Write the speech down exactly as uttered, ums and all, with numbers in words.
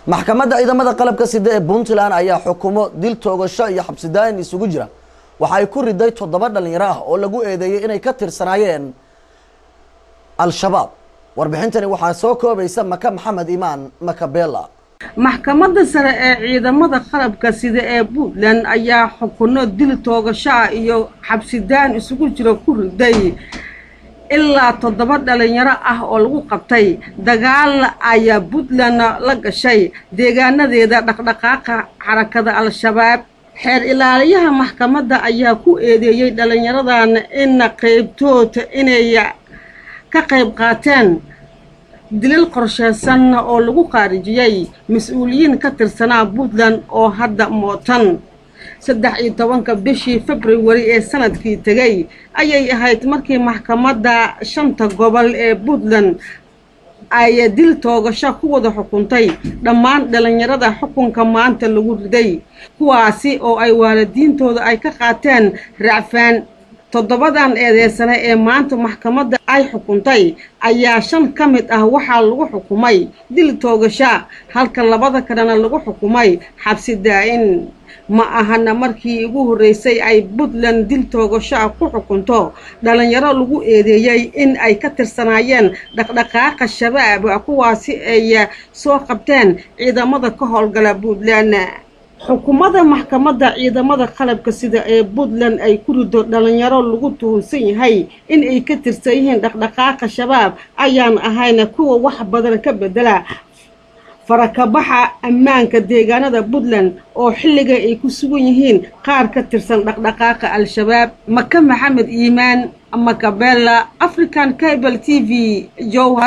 maxkamadda ciidamada qalabka sida ee Puntland ayaa xukumo dil toogasho iyo xabsi daa'in isugu jira waxa ay ku riday toddoba dhalinyaro ah oo lagu eedeeyay inay ka tirsanaayeen al-shabaab. warbixintani waxaa soo koobaysa Maka Maxamed Imaan Makabela. maxkamadda sare ee ciidamada qalabka sida ee Puntland ayaa xukuno dil toogasho iyo xabsi daa'in isugu jira ku riday ilaa toddoba dhalinyaro ah oo lagu qabtay dagaal ayaa Puntland la gashay deegaanadeeda dhaqdhaqaaqa xarakada al-shabaab. xeer ilaaliyaha maxkamadda ayaa ku eedeeyay dhalinyaradan in qaybtood inay ka qayb qaateen dilal qorsheysan oo lagu qaarijiyay mas'uuliyiin ka tirsanaa Puntland oo hadda mootan. saddex iyo tobanka bishii February ee sanadkii tagay ayay ahayd markii maxkamadda shanta gobol ee Puntland ay dil toogasho ku wada xukuntay dhammaan dhalinyarada xukunka maanta lagu riday, kuwaasi oo ay waalidiintooda ay ka qaateen racfaan. toddobadan eedeysane ee maanta maxkamadda ay xukuntay ayaa shan ka mid ah waxaa lagu xukumay dil toogasho halka labada kalena lagu xukumay xabsi daa'in. ma ahana markii ugu horeysay ay Puntland dil toogasho ku xukunto dhalinyaro lagu eedeeyay in ay ka tirsanaayeen dhaqdhaqaaqa shabaab, kuwaasi ay soo qabteen ciidamada ka howlgala Puntland. xukuumadda maxkamadda ciidamada qalabka sida ee Puntland ay ku rido dhalinyaro lagu tuhunsan yahay in ay ka tirsan yihiin dhaqdhaqaaqa shabaab ayaan ahayna kuwa wax badan ka bedela farakabaxa ammaanka deegaanada Puntland oo xilliga ay ku sugan yihiin qaar ka tirsan dhaqdhaqaaqa al-shabaab. Maka Maxamed Imaan Makabela, African Cable T V, Jowhar.